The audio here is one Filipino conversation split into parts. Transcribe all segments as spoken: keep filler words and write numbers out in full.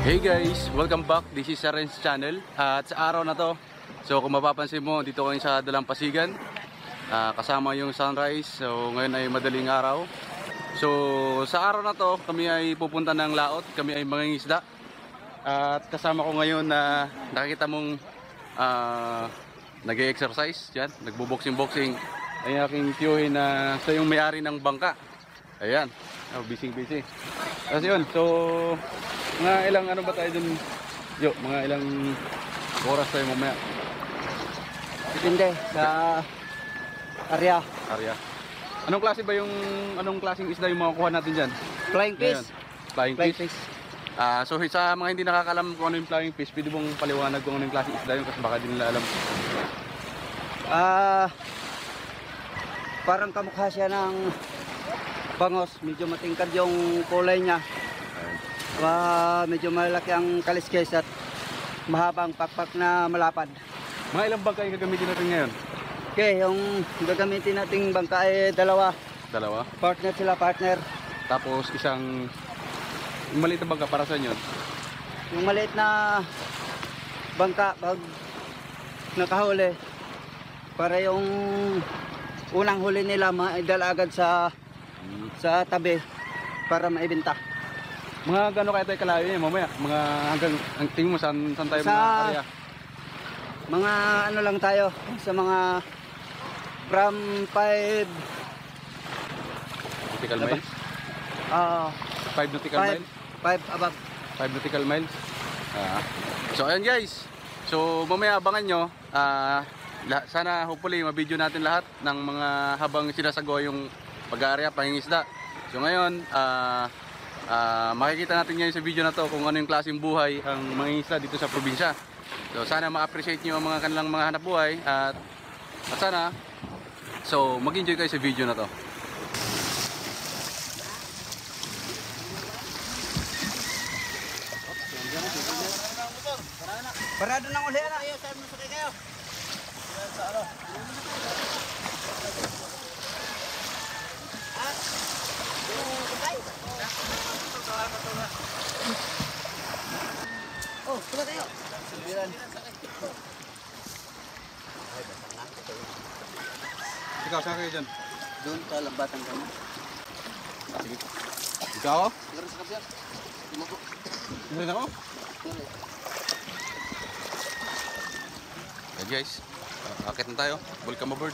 Hey guys, welcome back. This is Saren's channel. Uh, at sa araw na to, so kung mapapansin mo, dito kami sa Dalampasigan. Uh, kasama yung sunrise. So ngayon ay madaling araw. So sa araw na to, kami ay pupunta ng laot. Kami ay mangingisda. Uh, at kasama ko ngayon na uh, nakikita mong uh, nag-exercise. Yan, nagbo-boxing-boxing. Ay aking tiyuhin na uh, siya yung may-ari ng bangka. Ayan, oh, busy-busy. Kasi yun, so mga ilang ano ba tayo dun? Yo, mga ilang oras tayo mamaya? Depende sa area. Area. Anong klase ba yung anong klaseng isda yung makukuha natin diyan? Flying fish. Flying, Flying fish. fish. Ah, so sa mga hindi nakakalam kung ano yung flying fish, pwede mong paliwanag kung ano yung klaseng isda yun kasi baka di nila alam. Ah, parang kamukha siya ng bangos, medyo matingkad yung kulay niya. Uh, medyo malaki ang kaliskes at mahabang pakpak na malapad. Mga ilang bangka yung gagamitin natin ngayon? Okay, yung gagamitin nating bangka ay dalawa. Dalawa. Partner sila, partner. Tapos isang yung maliit na bangka para sa inyo? Yung maliit na bangka pag nakahuli, para yung unang huli nila maidala agad sa sa tabi para maibenta. Mga gano'n kaya tayo kalayo niya mamaya? Mga hanggang, ang tingin mo saan, saan tayo Sa mga area? Mga ano lang tayo, sa mga from five Nautical miles? uh, five nautical miles? five above. five nautical miles? Ah. So ayan guys, so mamaya abangan nyo. Ah, sana hopefully mabideo natin lahat ng mga habang sinasagawa yung pag-area, pangingisda. So ngayon, ah, Uh, makikita natin ngayon sa video na to kung ano yung klaseng buhay ang mangingisda dito sa probinsya. So sana ma-appreciate nyo ang mga kanilang mga hanap buhay at, at sana so mag-enjoy kayo sa video na to. Parado ng uli na. Ayo, saan masakay kayo? Sa ano? Ah? Yung kapay? Oh, tuwa tayo. Sembilan. Ay, basang na. Ikaw, saan kayo dyan? Doon sa lambatan kami. Ah, sige. Ikaw? Siguro sa kapsyan. Lima ko. Hindi ako? Okay guys, uh, akit na tayo. Welcome aboard.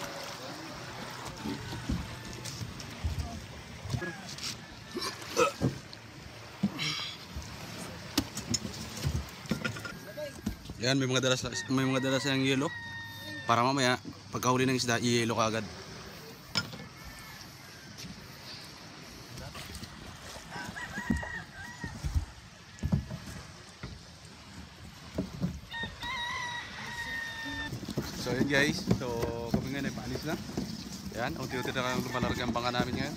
Yan, may mga dala may mga dala siyang yelo para mamaya pagkahuli ng isda, i-yelo ka agad. So yun guys, so kami ngayon ay paalis na. Yan, unti-unti na kang lumalarga ang bangka namin ngayon.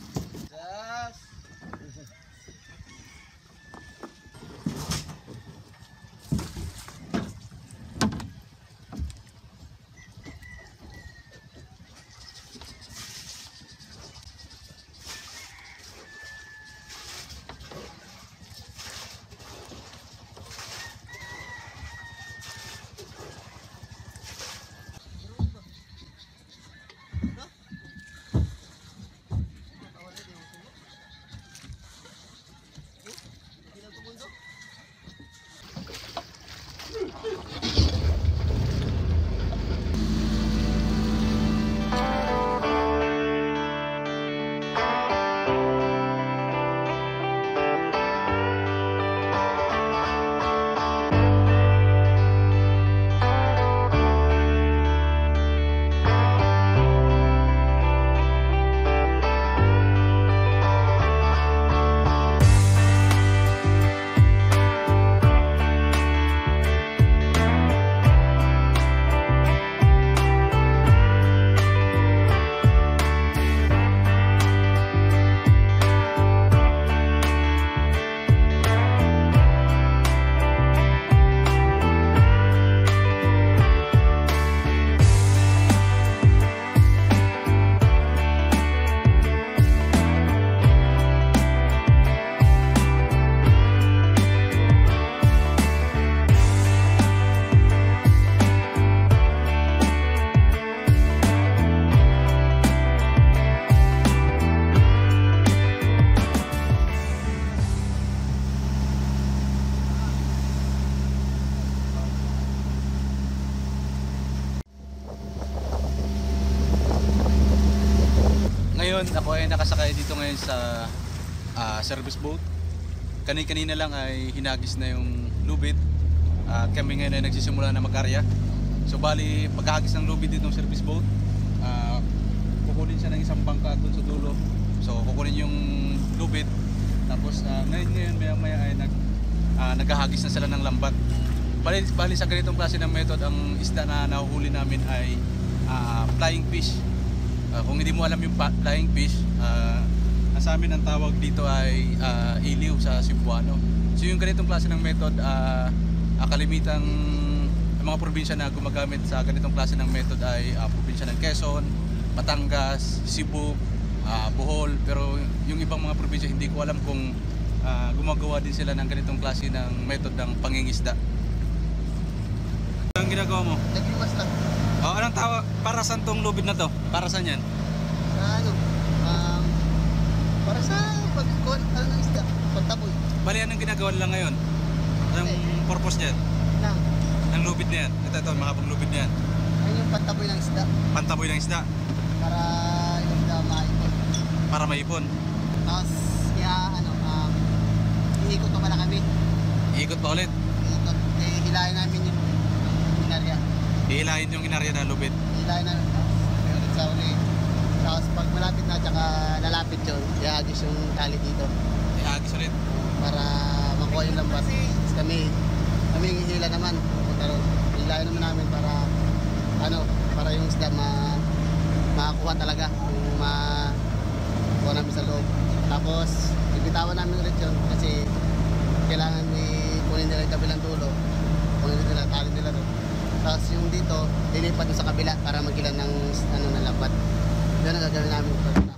ngayon, ako ay nakasakay dito ngayon sa ah, service boat. Kani-kanina lang ay hinagis na yung lubid at kami ngayon ay nagsisimula na mag-arya. So bali, pagkahagis ng lubid dito ng service boat, ah, kukunin siya ng isang bangka doon sa dulo. So kukunin yung lubid, tapos ah, ngayon ngayon maya maya ay nag, ah, naghahagis na sila ng lambat. Bali, bali sa ganitong klase ng method, ang isda na nahuhuli namin ay ah, flying fish. Ah, kung hindi mo alam yung pa- flying fish, ah, sa amin ang tawag dito ay ah, iliw sa Cebuano. So yung ganitong klase ng method, ah, ah, kalimitang ang mga probinsya na gumagamit sa ganitong klase ng method ay ah, probinsya ng Quezon, Batangas, Cebu, ah, Bohol. Pero yung ibang mga probinsya hindi ko alam kung ah, gumagawa din sila ng ganitong klase ng method ng pangingisda. Anong ginagawa mo? Naglimas lang. Oh, anong tawa? Para saan tong lubid na to? Para saan yan? Sa ano? Um, para sa pagkuhan, ano ng isda? Pagtaboy. Bali, anong ginagawa nila ngayon? Anong purpose niyan? Na, Ng lubid na yan? Ito, ito, mga paglubid na yan. ayun yung pagtaboy ng isda. Pantaboy ng isda Para yung isda maipon. para maipon. Tapos, kaya ano, um, iikot pa pala kami. Iikot pa ulit. Iikot. Eh, hilahin namin yung binarya. Ihilahin yung inarya na lubid. Hilahin namin. Tapos, may ulit sa uli. Tapos, pag malapit na, tsaka lalapit yun, iagis yung tali dito. Ihagis ulit. Para makuha yung lambat. Tapos kami, kami yung hila naman. Pupunta ron. Hilahin naman namin para, ano, para yung isda ma, makakuha talaga. Yung makuha namin sa loob. Tapos, ibitawan namin ulit yun kasi kailangan i-kunin nila yung kabilang dulo. Kunin nila, tali nila doon. Tapos yung dito, lilipat doon sa kabila para magilan ng ano na lambat. Yun ang gagawin namin. Tapos,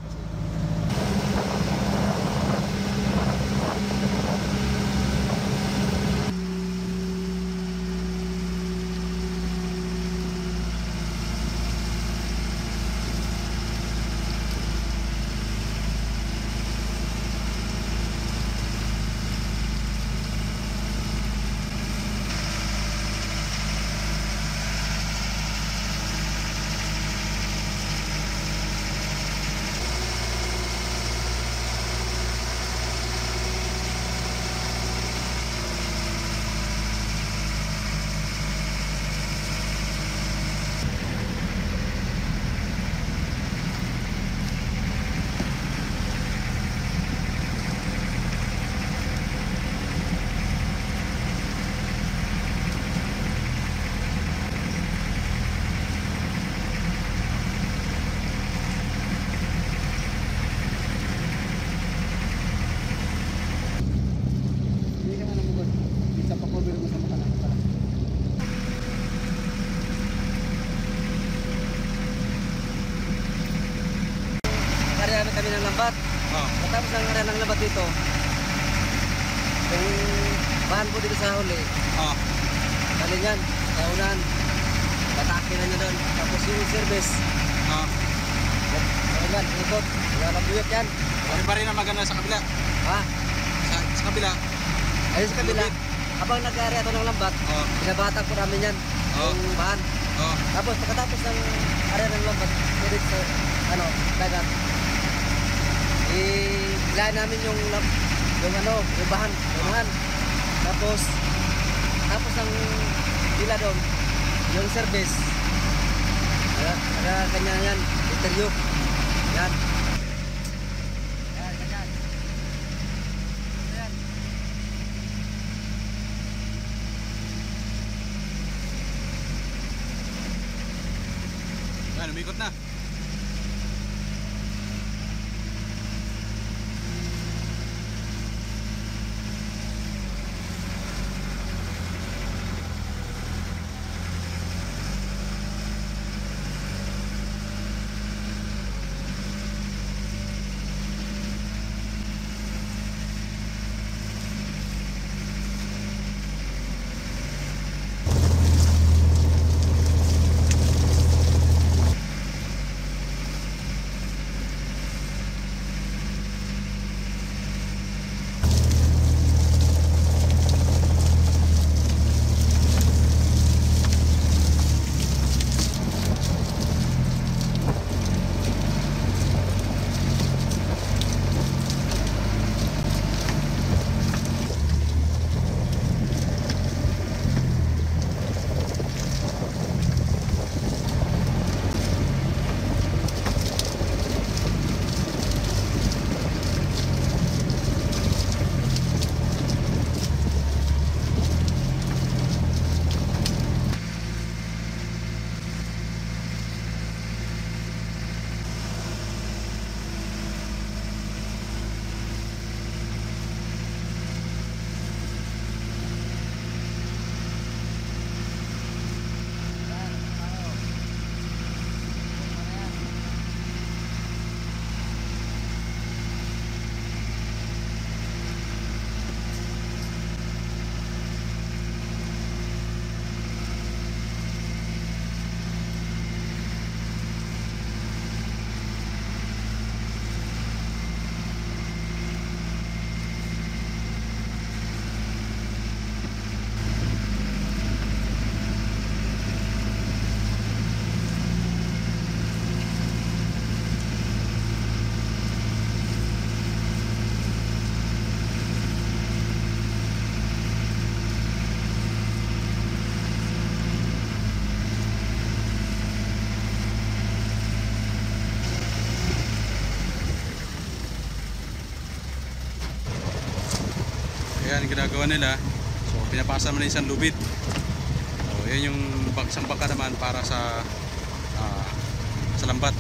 hindi ka man namugod. Bisa pa ko biro mo sa makanan. Para. Karya na kami ng lambat. Oh. Matapos ang karya ng lambat dito, yung bahan po dito sa huli, Oh. kalingan, kaunan, batake na niya doon. Tapos yung service, Oh. kalingan, ikot, wala na buyot yan. Kami pa rin na maganda sa kabila. Ha? Sa, sa kabila. Ayun sa kabila, Lubid. habang nag-area ito ng lambat, Oh. binabatak po namin yan, Oh. yung bahan. Oh. Tapos pagkatapos ng area ng lambat, ulit sa, ano, dagat, ilahin namin yung, lam- yung ano, yung bahan, yung bahan. Tapos, tapos ang pila doon, yung service, Aga, aga kanya yan, interview. Yan. Yan, ganyan. Yan. Ayan, umikot na. Ayan ang ginagawa nila. So pinapasa mo na isang lubid. So yan yung bag, isang bangka naman para sa uh, sa lambat.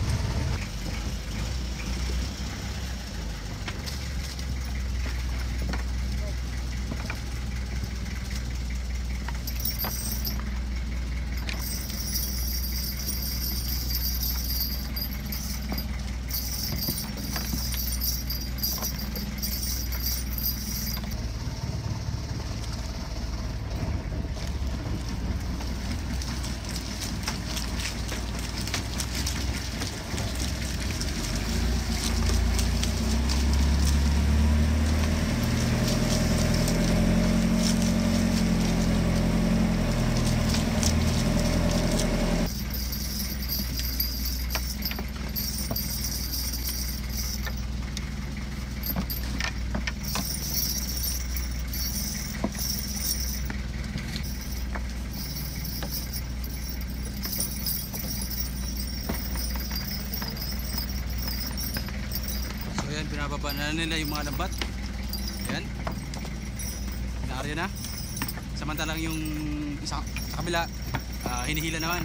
Ayan, binababa na nila yung mga lambat. Ayan. Inaarya na. Samantalang yung isa sa kabila, uh, hinihila naman.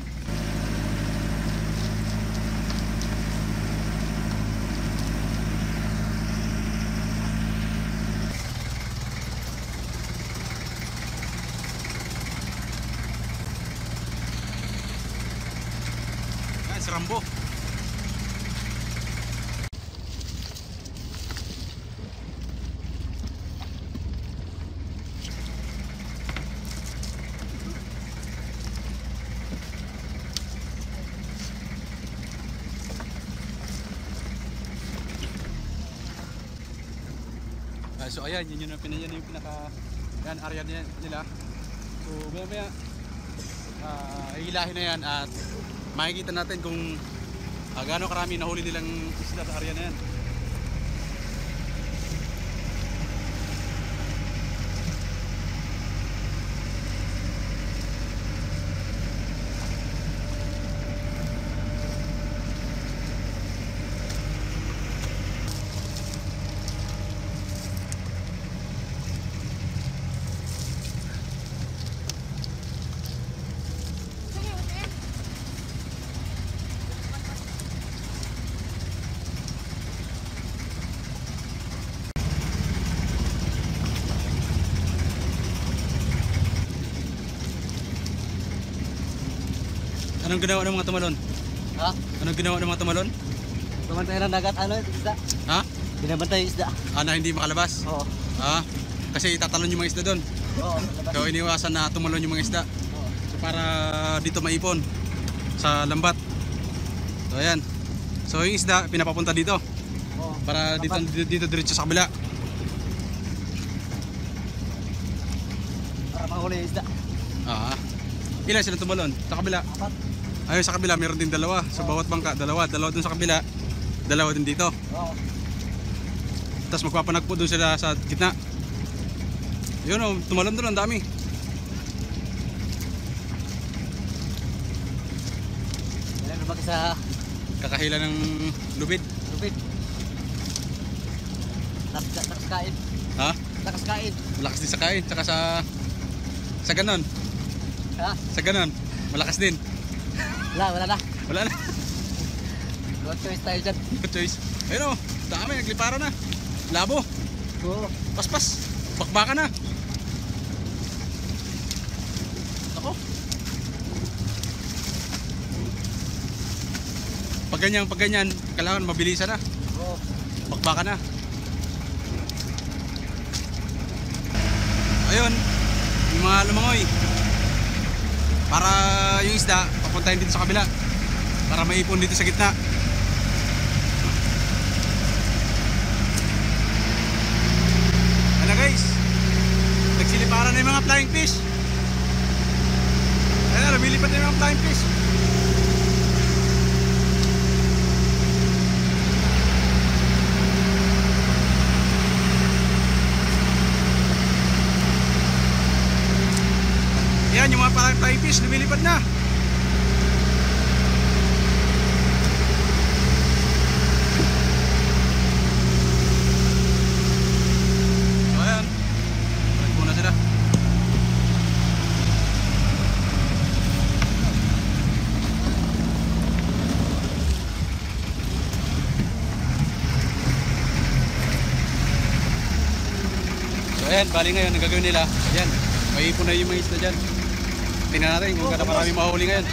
Ayan, si Rambo. Uh, so ayan, yun yung, yun yung pinaka yan, area nila, nila. So maya maya uh, hihilahin na yan at makikita natin kung uh, gaano karami nahuli nilang isla sa area na yan. Anong ginawa ng mga tumalon? Ha? Anong ginawa ng mga tumalon? Bumantay ng dagat, ano, isda. Ha? Binabantay yung isda. Ah, na hindi makalabas? Oo. Ah, kasi tatalon yung mga isda doon. Oo. So iniwasan na tumalon yung mga isda. Oo. So para dito maipon sa lambat. So ayan. So yung isda pinapapunta dito. Oo. Para dito dito, dito diretso sa kabila. Para mahuli yung isda. Ah. Ilan sila tumalon? Sa kabila? Apat. Ayun sa kabila meron din dalawa. Sa bawat bangka, dalawa. Dalawa dun sa kabila. Dalawa din dito. Oo. Tapos magpapanagpo dun sila sa gitna. Yun o, tumalon doon ang dami. Yan lumaki sa Kakahila ng lubid. lupit. Lakas lakas kain. Ha? Lakas kain. Malakas din sa kain. Tsaka sa... Sa ganon. Ha? Sa ganon. Malakas din. Wala, wala na. Wala na. Good choice tayo dyan. Good choice. Ayun o, dami. Naglipara na. Labo. Oo. Paspas. Bakbaka na. Ako. Pag ganyan, pag ganyan, kailangan mabilisan na. Oo. Bakbaka na. Ayun, yung mga lumangoy. Para yung isda, papuntahin dito sa kabila. Para maipon dito sa gitna. Ano guys? Nagsiliparan na yung mga flying fish. Ayan, lumilipad na yung mga flying fish. Yan, yung mga parang flying fish, lumilipad na. So ayan, ayan, bali ngayon, ang gagawin nila, ayan, may ipon na yung mga isda dyan. Tingnan natin kung kada marami mahuli ngayon.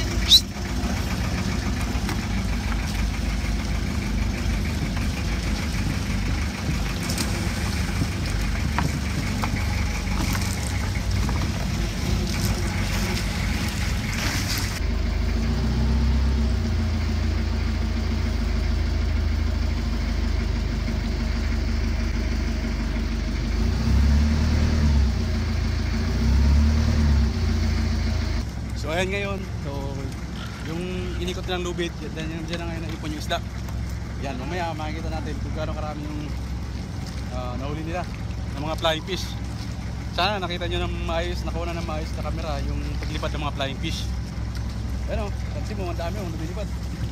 So ayan ngayon, so yung inikot ng lubid, yan yan dyan na ngayon naipon yung isda. Yan, mamaya makikita natin kung gaano karami yung uh, nahuli nila ng mga flying fish. Sana nakita nyo ng maayos, nakuha na ng maayos na camera yung paglipad ng mga flying fish. Ayan o, pansin mo, ang dami o, lumilipad.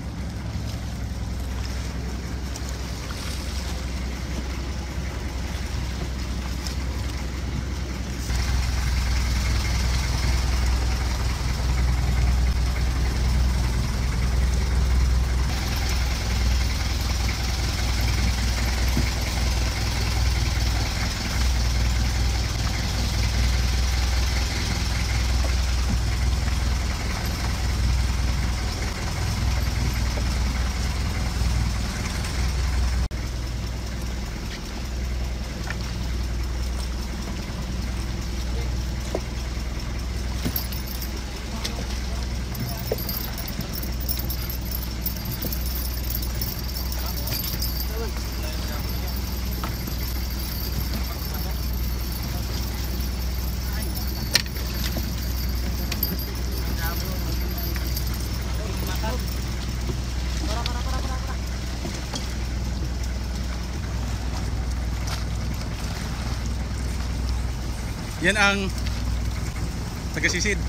Yan ang taga-sisid.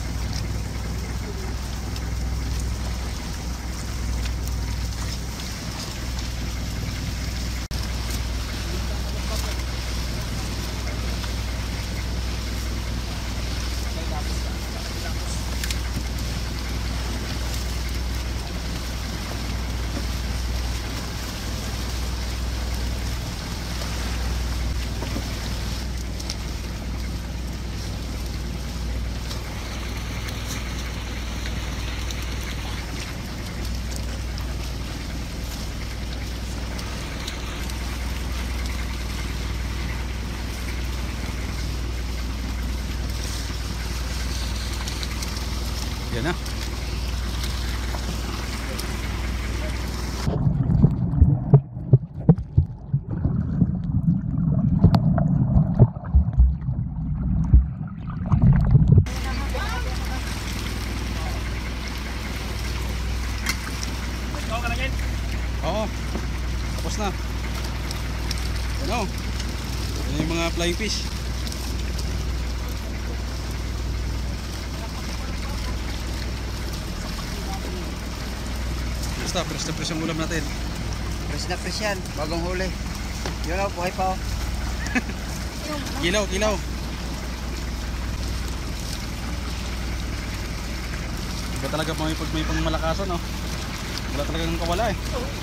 Yan na. Oo. Tapos na. Ano? Yan yung mga flying fish. Basta, press na press ang ulam natin. Press na press yan, bagong huli. Yun o, buhay pa o. Kilaw, kilaw. Iba talaga may pag may pang malakasan, no? Wala talagang kawala eh.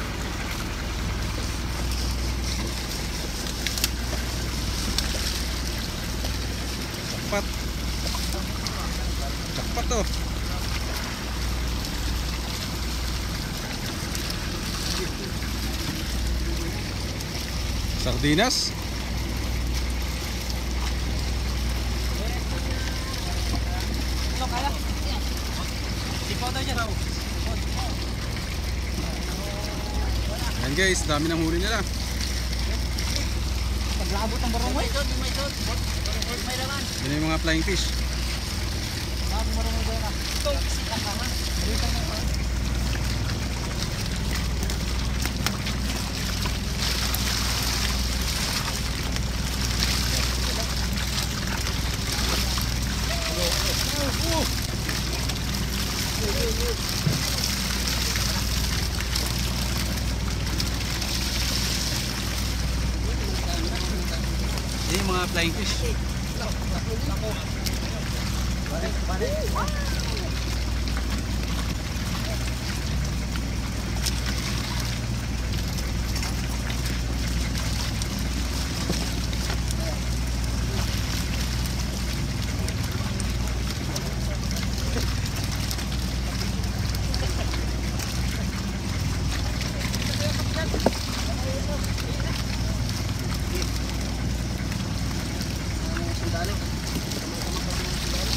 Jackpot. Jackpot to. Sardinas. Yan guys, dami ng huli nila. Paglabot ng barangay. Yan yung mga flying fish. Yan yung mga flying fish. sundalo. Sama-sama ko ng sundalo.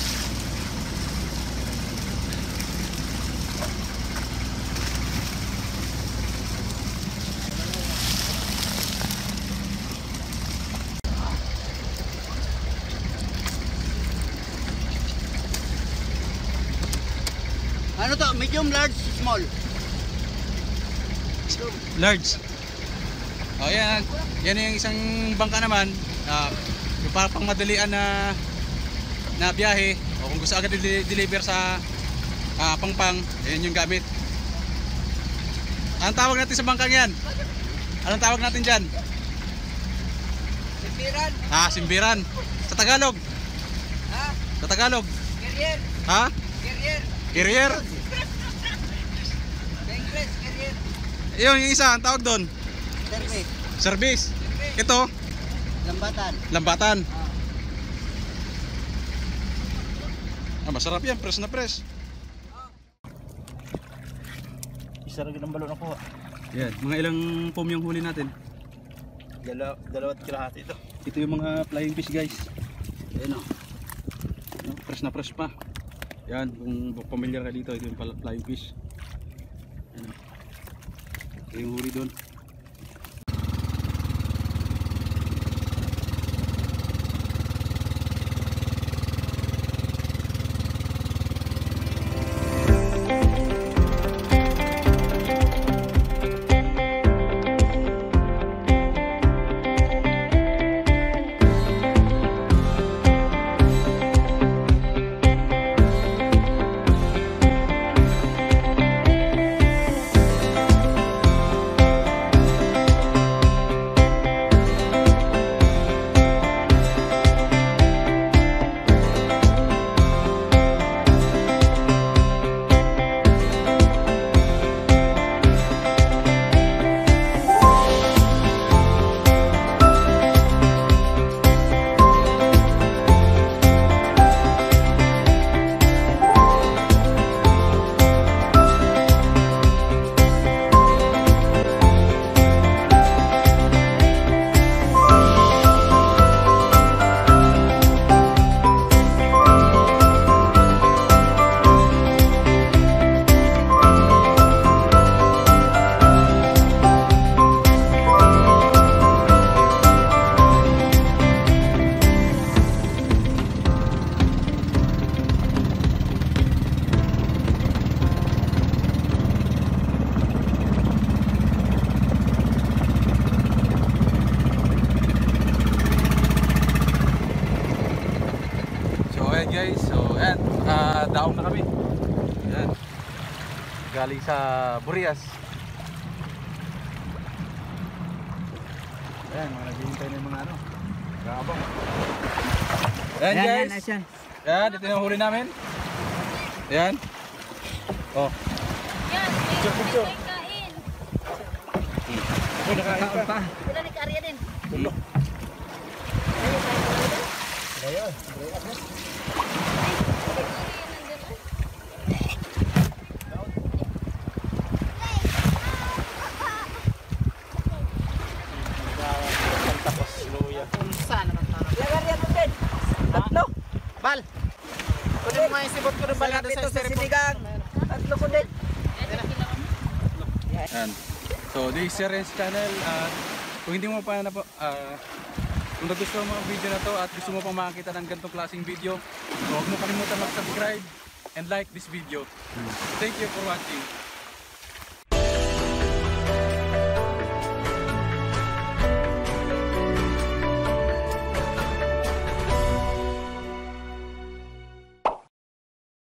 Ano to? Medium, large, small? Large. Oh, yan. Yan yung isang bangka naman. Uh, yung para pang madalian na na biyahe. O kung gusto agad i-deliver sa uh, Pangpang, yan yung gamit. Anong tawag natin sa bangkang yan? Anong tawag natin dyan? Simbiran. Ah, simbiran. Sa Tagalog? Ha? Sa Tagalog? Carrier. Ha? Carrier. Carrier? English, carrier. Yun, yung isa, ang tawag doon? Service. Service. Ito, Lambatan. lambatan. Ah, masarap yan, press na press. Isa rin ang balon ako. Yan, mga ilang foam yung huli natin. Dalaw, dalawat kalahati ito. Ito yung mga flying fish, guys. Ayan o. Ano, press na press pa. Yan, kung familiar ka dito, ito yung pala- flying fish. Ayan o. Ito yung huli doon. Ayan guys, so ayan, uh, daong na kami. Ayan. Galing sa Burias. Ayan, mga naghihintay na yung mga ano, gabang. Ayan guys. Yan, Ayan, ito yung huli namin. Ayan. Oh. Yan, may may kain. Oh, nakain pa. Wala ni Karya din. Tulog. Ayun. Tatlo. Bal! Kunin mo yung sibot ko ng bal natin Ito sa sa styrofoam. sinigang. Tatlo ko din. Ayan. So, this is Ren's channel at kung hindi mo pa na po, ah, kung nagustuhan mo ang video na to at gusto mo pang makakita ng ganitong klaseng video, huwag mo kalimutan mag-subscribe and like this video. Thank you for watching.